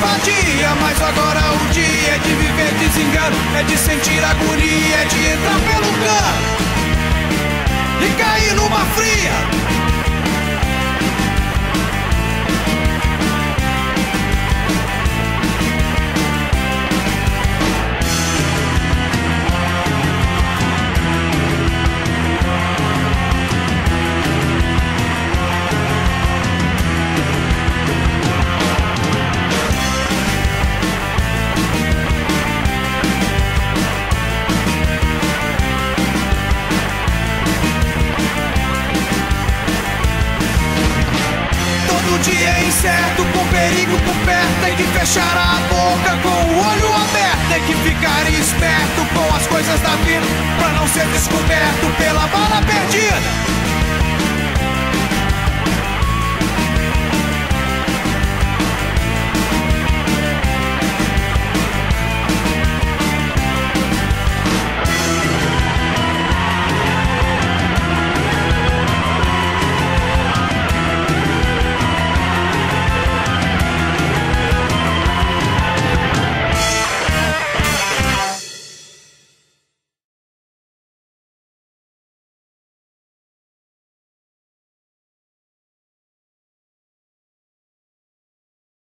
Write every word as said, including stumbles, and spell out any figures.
invadia. Mas agora o dia é de viver desengano, é de sentir agonia, é de entrar pelo cano e cair numa fria. Dia é incerto, com perigo por perto, tem que fechar a boca com o olho aberto, tem que ficar esperto com as coisas da vida, pra não ser descoberto pela bala perdida.